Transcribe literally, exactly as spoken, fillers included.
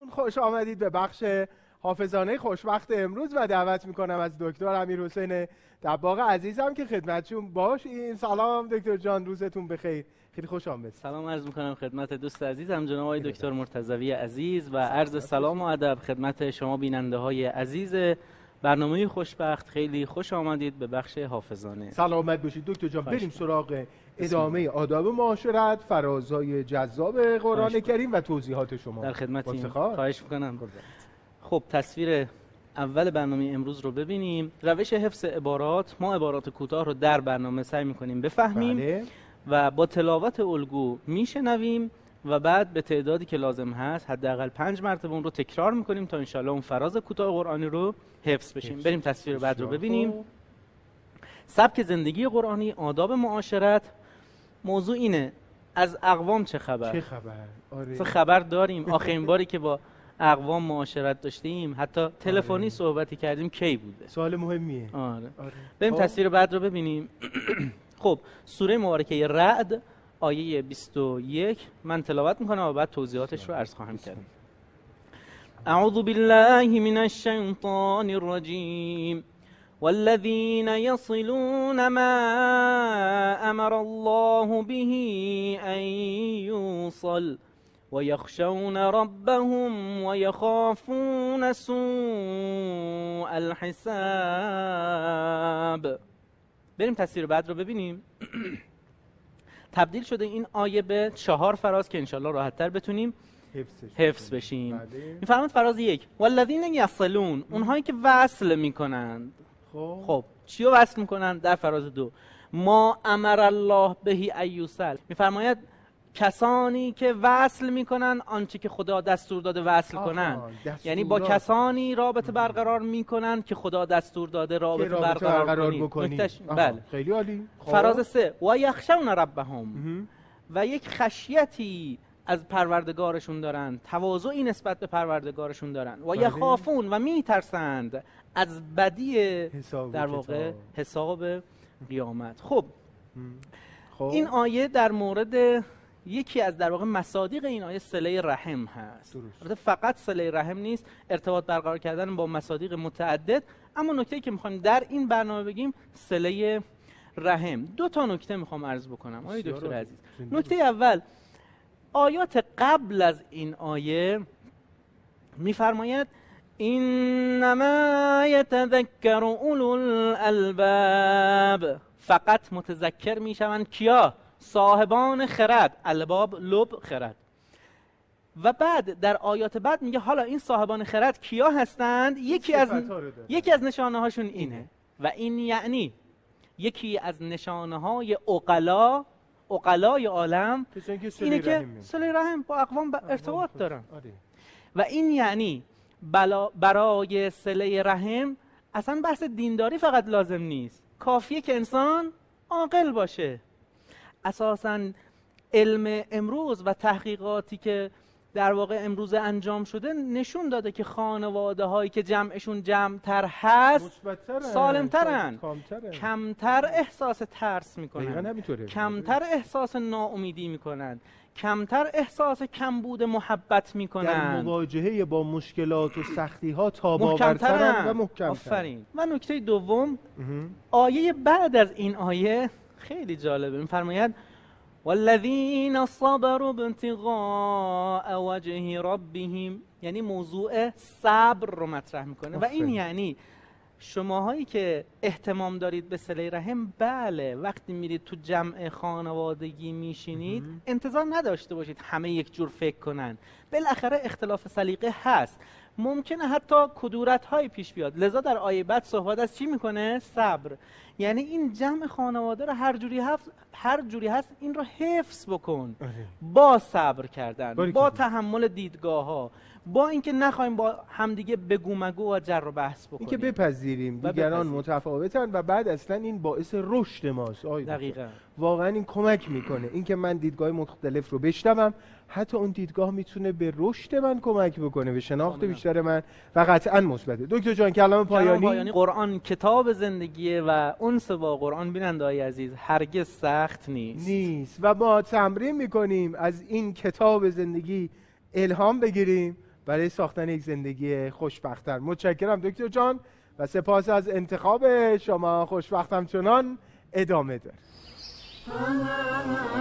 خوش آمدید به بخش حافظانه خوشبخت امروز و دعوت میکنم از دکتر امیرحسین دباغ عزیزم که خدمتشون باش. این سلام دکتر جان، روزتون بخیر، خیلی خوش آمدید. سلام عرض میکنم خدمت دوست عزیزم جناب آقای دکتر مرتضوی عزیز و عرض سلام و ادب خدمت شما بیننده های عزیز برنامه خوشبخت. خیلی خوش آمدید به بخش حافظانه. سلامت باشید دکتر جان. بریم سراغ ادامه آداب معاشرت، فرازهای جذاب قرآن کریم و توضیحات شما. در خدمتیم، خواهش میکنم. خب تصویر اول برنامه امروز رو ببینیم. روش حفظ عبارات، ما عبارات کوتاه رو در برنامه سعی میکنیم بفهمیم بله. و با تلاوت الگو میشنویم و بعد به تعدادی که لازم هست حداقل پنج مرتبه اون رو تکرار میکنیم تا انشالله اون فراز کوتاه قرآنی رو حفظ بشیم. بریم تصویر بعد رو ببینیم. سبک زندگی قرآنی، آداب معاشرت. موضوع اینه از اقوام چه خبر؟ چه خبر؟ آره. چه خبر داریم؟ آخرین باری که با اقوام معاشرت داشتیم حتی تلفنی آره. صحبتی کردیم کی بوده؟ سوال مهمیه. آره. آره. بریم تصویر بعد رو ببینیم. خب سوره مبارکه رعد آیه بیست و یک من تلاوت میکنم و بعد توضیحاتش رو عرض خواهم کرد. اعوذ بالله من الشیطان الرجیم والذین یصلون ما امر الله به ان یوصل ويخشون ربهم ويخافون سوء الحساب. بریم تصویر بعد رو ببینیم. تبدیل شده این آیه به چهار فراز که انشالله راحت‌تر بتونیم حفظ بشیم. می‌فرماید فراز یک والذین یصلون، اونهایی که وصل میکنند. خب خب چی رو وصل میکنند؟ در فراز دو ما امر الله به ایوصل، می‌فرماید کسانی که وصل میکنن آنچه که خدا دستور داده وصل کنن، یعنی با کسانی رابطه برقرار میکنن که خدا دستور داده رابطه, رابطه برقرار, برقرار بکنی. بله. خیلی عالی. فراز سه و یخشون ربهم، و یک خشیتی از پروردگارشون دارن، تواضعی نسبت به پروردگارشون دارن. و یخافون، و میترسند از بدی در واقع حساب قیامت. خب خوب. این آیه در مورد یکی از در واقع مصادیق این آیه صله رحم هست. البته فقط صله رحم نیست، ارتباط برقرار کردن با مصادیق متعدد، اما نکته‌ای که می‌خوایم در این برنامه بگیم صله رحم. دو تا نکته می‌خوام عرض بکنم آقای دکتر عزیز. نکته اول، آیات قبل از این آیه می‌فرماید انما یتذکر اولو الالباب، فقط متذکر میشوند کیا؟ صاحبان خرد. الباب لب خرد. و بعد در آیات بعد میگه حالا این صاحبان خرد کیا هستند؟ یکی از یکی از نشانه هاشون اینه. و این یعنی یکی از نشانه های عقلا عقلای عالم اینه که صله رحم با اقوام ارتباط دارن. و این یعنی برای صله رحم اصلا بحث دینداری فقط لازم نیست، کافیه که انسان عاقل باشه. اساساً علم امروز و تحقیقاتی که در واقع امروز انجام شده نشون داده که خانواده هایی که جمعشون جمع‌تر هست سالم‌ترن، کمتر احساس ترس میکنن، کمتر احساس ناامیدی میکنن، کمتر احساس کمبود محبت میکنن، در مواجهه با مشکلات و سختی ها تاباورترن و محکم‌ترن. آفرین. و نکته دوم، آیه بعد از این آیه خیلی جالبه، میفرماید والذین صبروا ابتغاء وجه ربهم، یعنی موضوع صبر رو مطرح میکنه. و این یعنی شماهایی که اهتمام دارید به صله رحم، بله وقتی میرید تو جمع خانوادگی میشینید انتظار نداشته باشید همه یک جور فکر کنن. بالاخره اختلاف سلیقه هست، ممکنه حتی کدورت های پیش بیاد. لذا در آیه بعد صحبت از چی میکنه؟ صبر. یعنی این جمع خانواده رو هر جوری هست هر جوری هست این رو حفظ بکن با صبر کردن، با تحمل دیدگاه ها، با اینکه نخوایم با همدیگه بگو مگو و جر و بحث بکنیم، اینکه بپذیریم دیگران متفاوتن و بعد اصلا این باعث رشد ماست. دقیقاً واقعا این کمک میکنه، اینکه من دیدگاه مختلف رو بشنوم، حتی اون دیدگاه میتونه به رشد من کمک بکنه، به شناخت بیشتر من و قطعا مثبته. دکتر جان کلام پایانی. پایانی قرآن کتاب زندگیه و انس با قرآن بیننده‌های عزیز هرگز سخت نیست نیست و ما تمرین میکنیم از این کتاب زندگی الهام بگیریم برای ساختن یک زندگی خوشبخت‌تر. متشکرم دکتر جان و سپاس از انتخاب شما. خوشبختم چنان ادامه داره.